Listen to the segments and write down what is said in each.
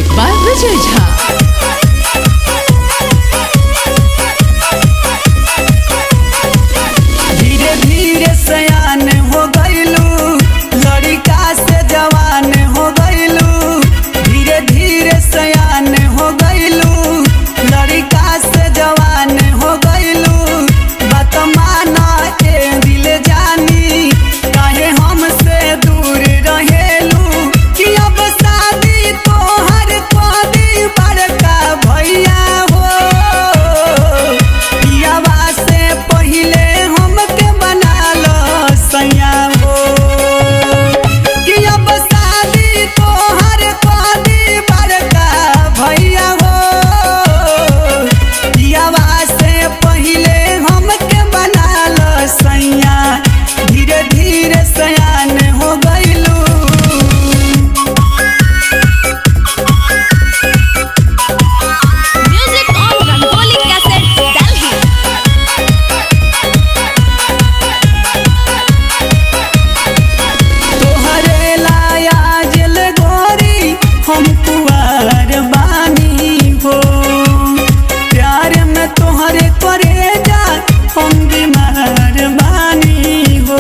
Music by Vijay Jha। धीरे धीरे सयान हो गइलू, लड़का से जवान हो गइलू। धीरे धीरे सयान हो गइलू, लड़का से जवान हो गइलू। बात माना ए दिल जानी, काहे हमसे दूर रहेलू। कि अब शादी तोहर कदी बड़का भैया हो। पियावा से पहिले हमके बना लो सैया हो। कि अब शादी तोहर कदी बड़का भैया हो। पियावा से पहिले हमके बना लो सैया। धीरे धीरे सयान हो गइलू। Music on Rangoli Cassette, Delhi। तोहरे लाया जल गोरी हम कुंवार बानी हो। प्यार में तोहरे करे जा हम बीमार बानी हो।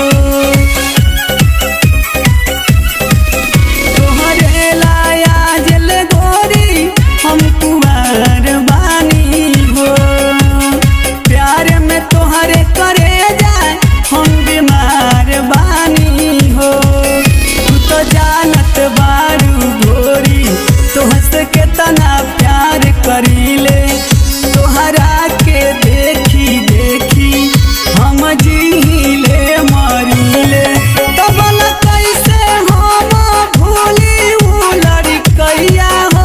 तोहरे लाया जल गोरी हम कुंवार बानी हो। प्यार में तोहरे करे जाए हम बीमार बानी हो। तू तो जानत बारू गोरी, तोहसे केतना प्यार करीले। तोहरा के देखी देखी हम जीले मरीले। तबल कैसे हम भूली उ लड़कैया हो।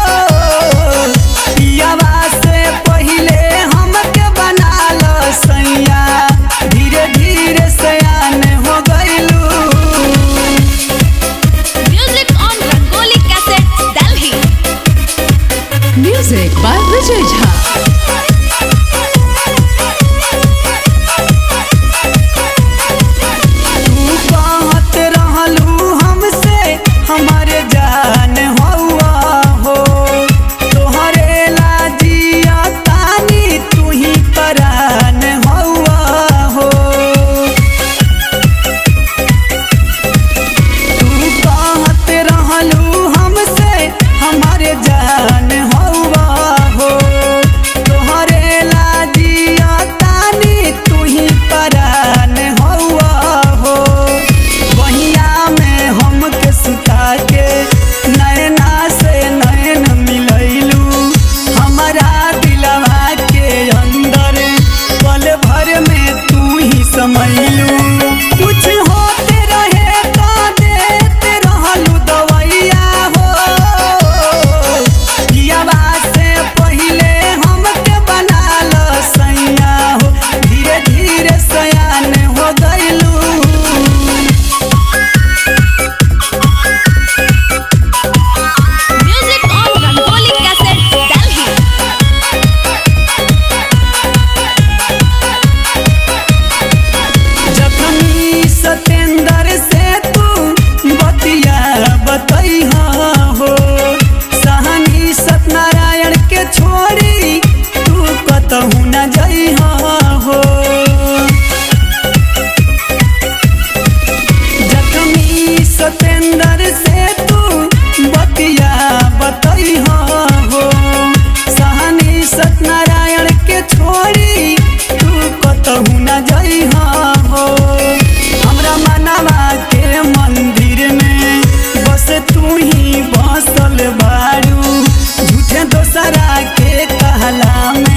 पियावा से पहिले हमके बना लो सैया। धीरे धीरे सयान हो गइलू। Music on Rangoli Cassette, Delhi। Music by Vijay Jha। तू कहत रहलू हमसे हमारे जान हौवा हो। तोहरे लाजिया तानी तू ही परान हौवा हो। तू कहत रहलू हमसे हमारे जान हौवा हो। तोहरे लाजिया तानी तू ही परान हौवा हो। बहिया में हमके सुता के नैना से नैन मिलैलू। हमारा दिलवा के अंदर पल भर में तू ही समैलू। कुछ होते रहे तो देते रहलू दवैया हो। पियावा से पहिले हमके बना लो सैया हो। धीरे धीरे सयान हो गइलू। Music on Rangoli Cassette, Delhi। जखनी सतेंद्र से तू बतिया बतैहा हो। सहनी सत्यनारायण के छोड़ी तू कतहू न जइहा हो। जखनी सतेंद्र से तू बतिया बतैहा हो। सहनी सत्यनारायण के छोड़ी तू कतहू न जइहा हो। हमरा मनवा के मंदिर में बस तू ही बसल बारू। झूठे दोसरा के कहला में